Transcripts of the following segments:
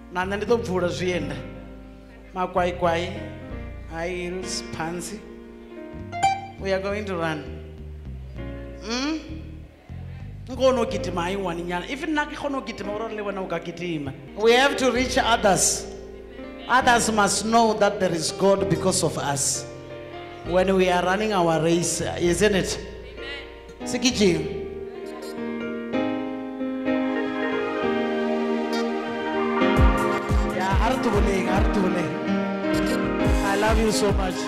Nana ndito pfula zvienda. Makwai, high heels, pansy. We are going to run. We have to reach others. Others must know that there is God because of us. When we are running our race, isn't it? Sikiji. I love you so much.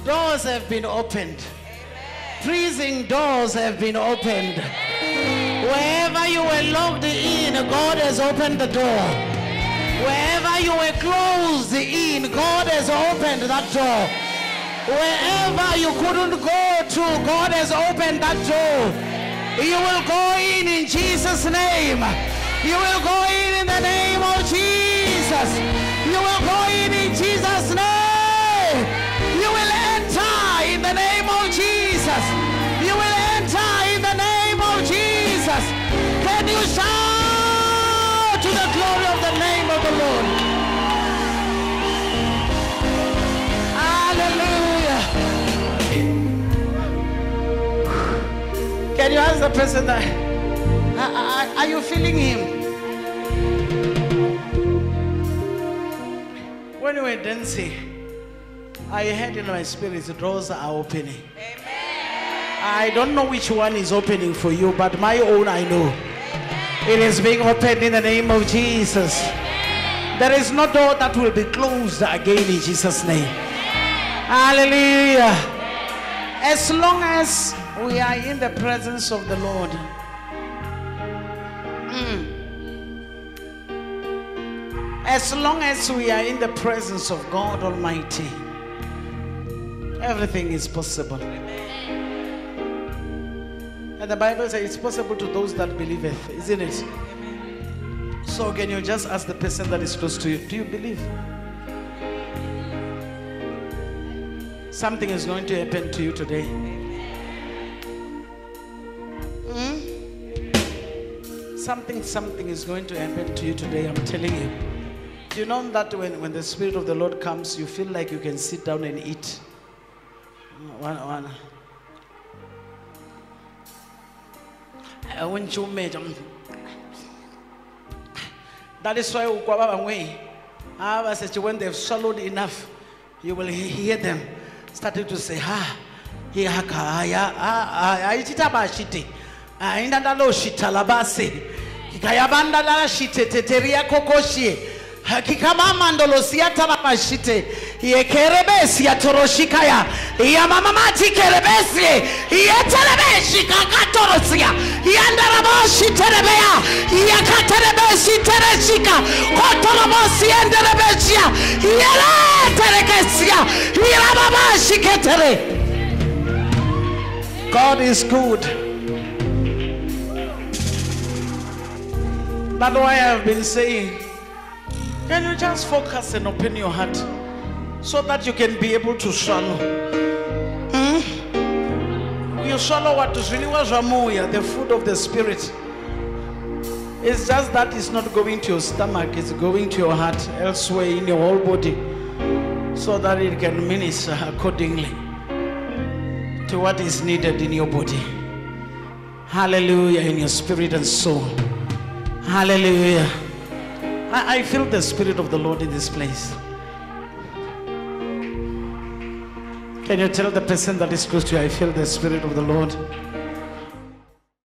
Doors have been opened. Prison doors have been opened. Wherever you were locked in, God has opened the door. Wherever you were closed in, God has opened that door. Wherever you couldn't go to, God has opened that door. You will go in Jesus' name. You will go in the name of Jesus. You will go in Jesus' name. You will enter in the name of Jesus. You will enter in the name of Jesus. Can you shout to the glory of the name of the Lord? Hallelujah. Can you ask the person that, are you feeling him? When we were dancing, I heard in my spirit the doors are opening. Amen. I don't know which one is opening for you, but my own I know. Amen. It is being opened in the name of Jesus. Amen. There is no door that will be closed again in Jesus' name. Amen. Hallelujah. Amen. As long as we are in the presence of the Lord, as long as we are in the presence of God Almighty, everything is possible. And the Bible says it's possible to those that believeth, isn't it? So can you just ask the person that is close to you, do you believe? Something is going to happen to you today. Something is going to happen to you today, I'm telling you. Do you know that when the Spirit of the Lord comes, you feel like you can sit down and eat? One. That is why when they've swallowed enough, you will hear them starting to say, Kayabanda la shite teteria kokoshie hakikama mandolo siata la mashite ye kerebesi ya toroshikaya ya mamamati kerebesi ye telebeshi kakatorosia ya ndaraboshi terebea ya katerebesi tereshika kotorobosi enderebeshia yela terekesia yela mamashi ketere. God is good. That's why I have been saying, can you just focus and open your heart so that you can be able to swallow? You swallow what is really was ramuya, the food of the Spirit. It's just that it's not going to your stomach, it's going to your heart, elsewhere in your whole body, so that it can minister accordingly to what is needed in your body. Hallelujah, in your spirit and soul. Hallelujah. I feel the Spirit of the Lord in this place. Can you tell the person that is close to you, I feel the Spirit of the Lord?